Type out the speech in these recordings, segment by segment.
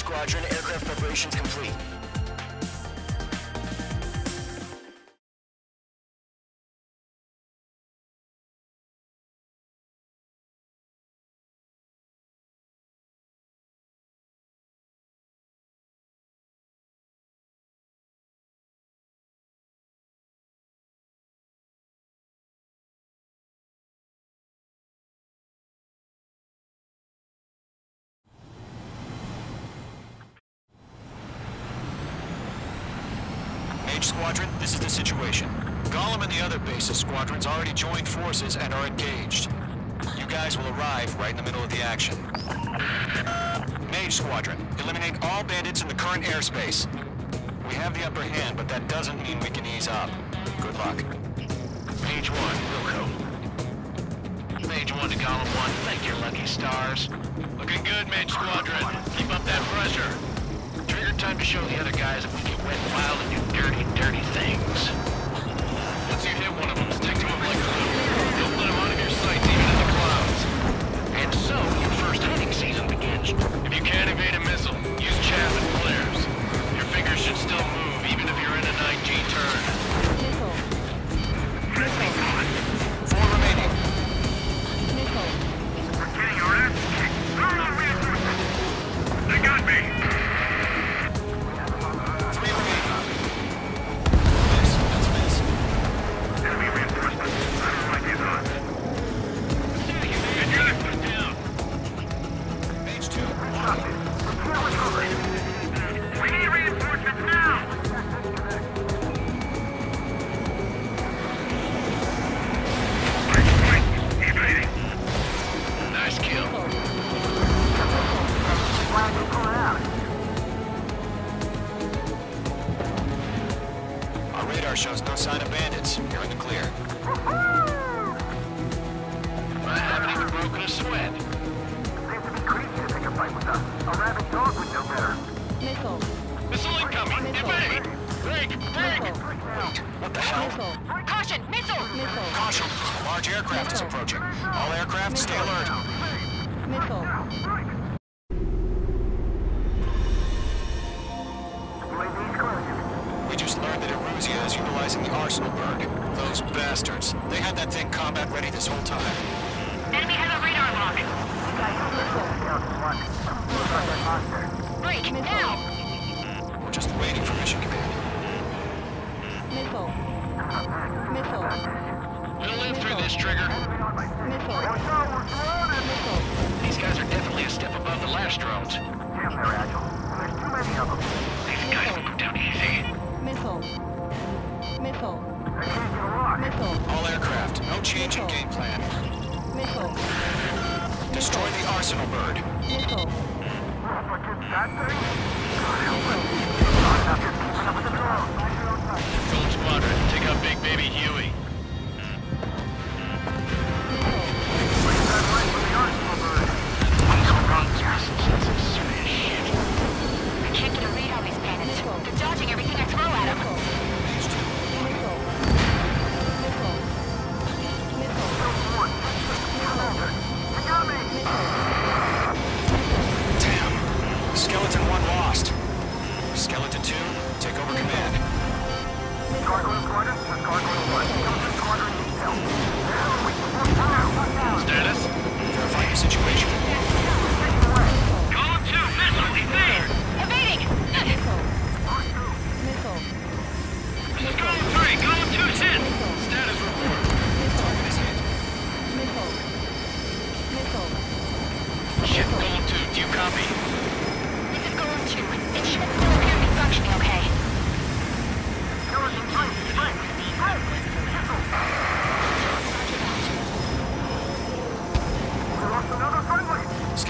Squadron, aircraft preparations complete. Squadron, this is the situation. Gollum and the other bases squadrons already joined forces and are engaged. You guys will arrive right in the middle of the action. Mage Squadron, eliminate all bandits in the current airspace. We have the upper hand, but that doesn't mean we can ease up. Good luck. Mage 1, Wilco. Mage 1 to Gollum 1, thank your lucky stars. Looking good, Mage Squadron. Keep up that pressure. Trigger time to show the other guys if we get wet and wild and do dirty, dirty things. Once you hit one of them, stick to them like glue. Don't let them out of your sights, even in the clouds. And so, your first hunting season begins. If you can't evade a missile, use chaff and flares. Your fingers should still move, even if you're in a 9G turn. Four remaining. We're getting our ass kicked. They got me! Shows no sign of bandits. You're in the clear. I haven't even broken a sweat. Seems to be crazy to pick a fight with us. A rabid dog would know better. Missile. Missile incoming! Evade! Break! Break! Wait, what the hell? Missile. Caution! Missile! Missile. Caution! A large aircraft is approaching. All aircraft, stay alert. Missile. We just learned that Eruzia is utilizing the Arsenal bird. Those bastards. They had that thing combat ready this whole time. Enemy has a radar lock. Break! Now! We're just waiting for mission command. Missile. Missile. We'll live through this, Trigger. Missile. Missile. These guys are definitely a step above the last drones. Damn, they're agile. And there's too many of them. These guys will go down easy. Missile. Missile. They can't get a rock. Missile. All aircraft, no change in game plan. Missile. Destroy the Arsenal bird. Missile. But just that thing? God help us. Not enough just keeping up with the drones. Gold Squadron, take out Big Baby Huey. Bring that right from the Arsenal bird. These runs are some serious shit. I can't get a read on these bandits. They're dodging everything I throw at them. Missile. Missile. Missile. You got me! Damn. Skeleton 1 lost. Skeleton 2, take over command. Gargoyle Squadron, this is Gargoyle 1. Come to Squadron detail. Status? Verify the situation. Column 2, missile, evade! Evading! Missile. Missile. This is Column 3, Column 2's hit! Status report. Target is hit. Missile. Missile. Ship, Column 2, do you copy? This is Golem 2. It should still appear to be functioning okay. Skeleton 3, break! Break! Missile! We lost another friendly!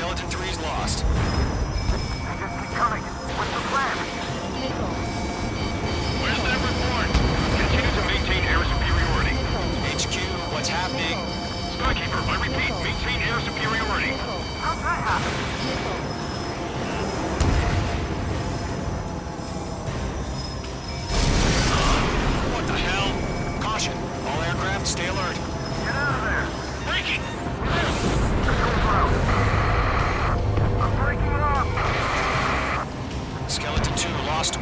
hostile.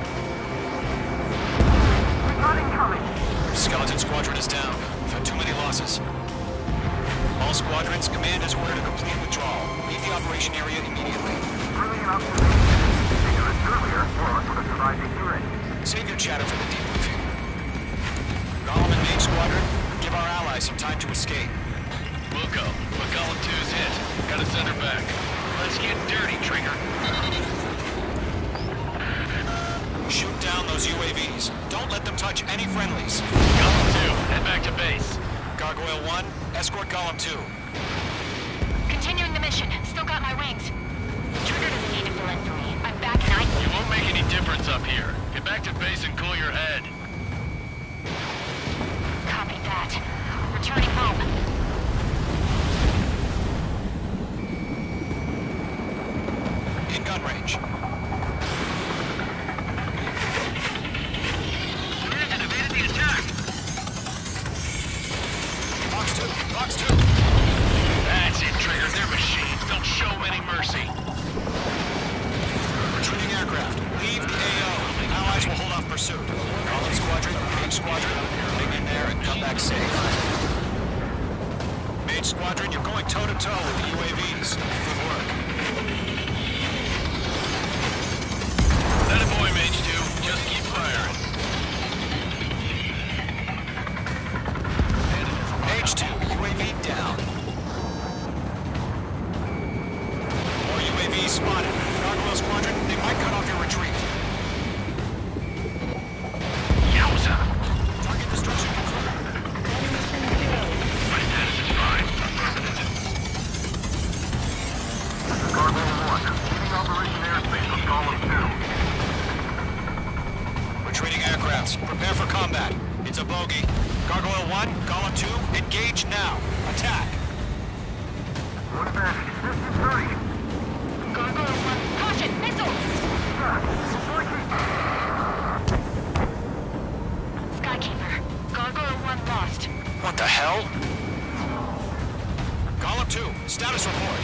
We got incoming. Skeleton Squadron is down. We've had too many losses. All squadrons, command has ordered a complete withdrawal. Leave the operation area immediately. Brilliant observation. Ignorance earlier, or else would have survived the hearing. Save your chatter for the debriefing. Golem and Mage Squadron, give our allies some time to escape. We'll go, but Golem 2's hit. Gotta send her back. Let's get dirty, Trigger. Shoot down those UAVs. Don't let them touch any friendlies. Golem 2, head back to base. Gargoyle 1, escort Golem 2. Continuing the mission. Still got my wings. Trigger doesn't need to fill in for me. I'm back and You won't make any difference up here. Get back to base and cool your head. Copy that. Returning home. In gun range. Command evaded the attack. Fox 2. That's it, Trigger. They're machines. Don't show them any mercy. Retreating aircraft. Leave the AO. Allies will hold off pursuit. Golem Squadron, Mage Squadron, hang in there and come back safe. Mage Squadron, you're going toe-to-toe with the UAVs. Good work. That a boy, Mage 2. Just keep firing. Mage 2, UAV down. More UAVs spotted. Gargoyle Squadron, they might cut off your retreat. Yowza! Target destruction confirmed. My status is fine. Affirmative. This is Gargoyle 1. Leaving Operation Airspace with Golem 2. Retreating aircrafts, prepare for combat. It's a bogey. Gargoyle 1, Golem 2, engage now. Attack. One advantage. Distance 30. Gargoyle 1. Caution! Missiles! Skykeeper. Gargoyle 1 lost. What the hell? Golem 2, status report.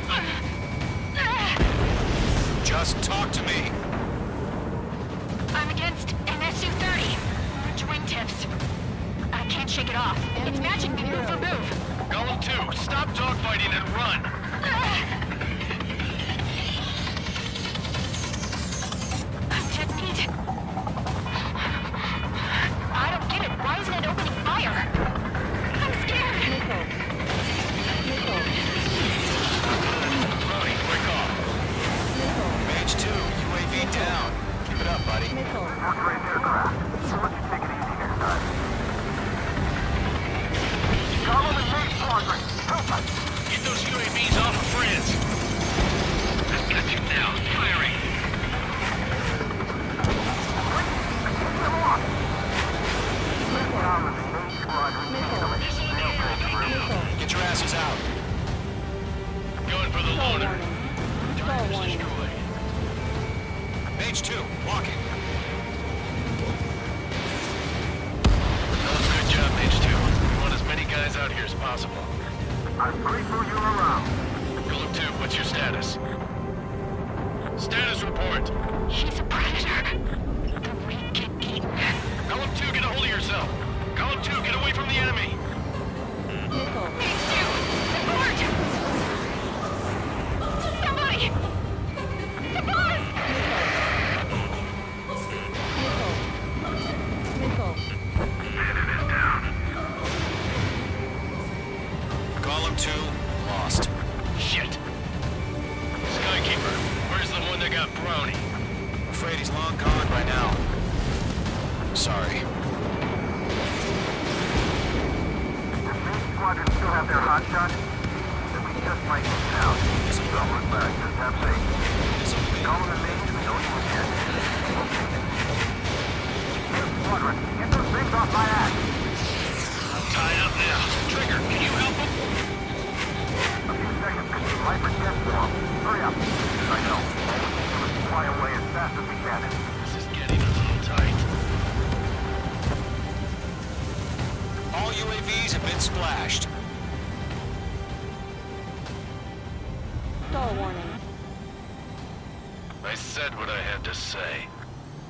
Just talk to me. I'm against MSU-30. Orange wingtips. I can't shake it off. It's matching me move for move. Golem 2, stop dogfighting and run. I'm dead meat. I don't get it. Why isn't it opening fire? I'm scared. Brody, quick off. Mage 2, UAV down. Keep it up, buddy. First-rate aircraft. So let's take it easy next time. Golem and Mage Squadron, help us! Get those UAVs off of France. I've got you now. Firing. Come on! Golem and Mage Squadron, Get your asses out. Going for the loader. Driver's destroyed. Mage 2, walking. That was a good job, Mage 2. We want as many guys out here as possible. I'm grateful you're around. Golem 2, what's your status? Status report. He's a predator. The weak get eaten. Golem 2, get a hold of yourself. Golem 2, get away from the enemy. Mage 2! Support! Somebody! Support! Golem 2, lost. Shit. Skykeeper, where's the one that got Brownie? I'm afraid he's long gone by now. Sorry. Does Mage Squadron still have their hot shot? Then we just might miss out. Don't look back, just have faith. Golem and Mage, we know you again. We'll take it. Mage Squadron, get those things off my ass! I'm tied up now. Trigger, can you help him? A few seconds, we might forget form. Hurry up. I know. All we can do is fly away as fast as we can. This is getting a little tight. All UAVs have been splashed. Stall warning. I said what I had to say.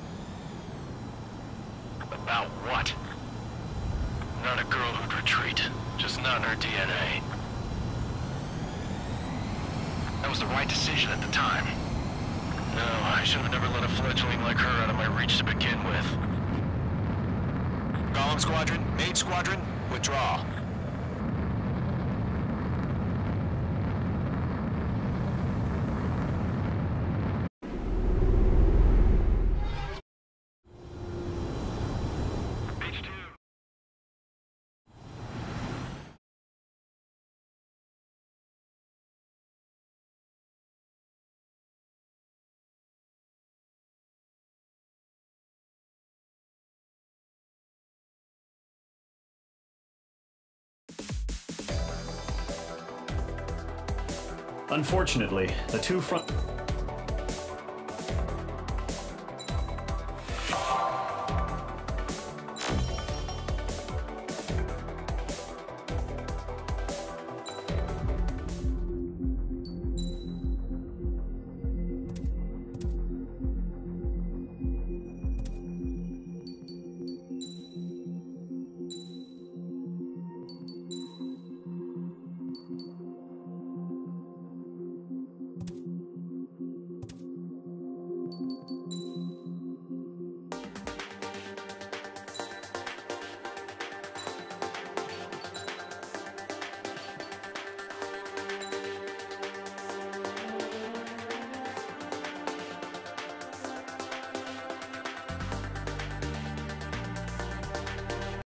About what? Not a girl who'd retreat. Just not in her DNA. That was the right decision at the time. No, I should have never let a fledgling like her out of my reach to begin with. Golem Squadron, Mage Squadron, withdraw. Unfortunately, the two front...